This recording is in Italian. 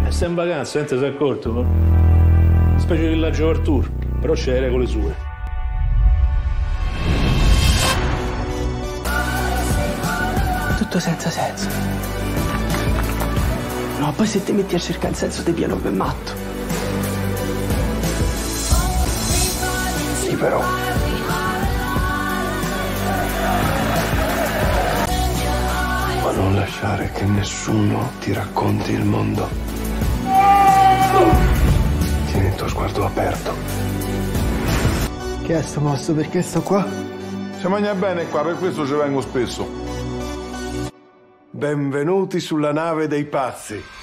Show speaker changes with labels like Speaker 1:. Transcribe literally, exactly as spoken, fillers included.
Speaker 1: E stai in vacanza, non ti sei accorto? Una specie di villaggio Artur, però c'è le regole sue.
Speaker 2: Tutto senza senso. No, poi se ti metti a cercare il senso ti pieno per matto.
Speaker 3: Sì, però. Ma non lasciare che nessuno ti racconti il mondo. Tieni il tuo sguardo aperto.
Speaker 2: Che è sto posto? Perché sto qua?
Speaker 4: Si mangia bene qua, per questo ci vengo spesso.
Speaker 3: Benvenuti sulla nave dei pazzi.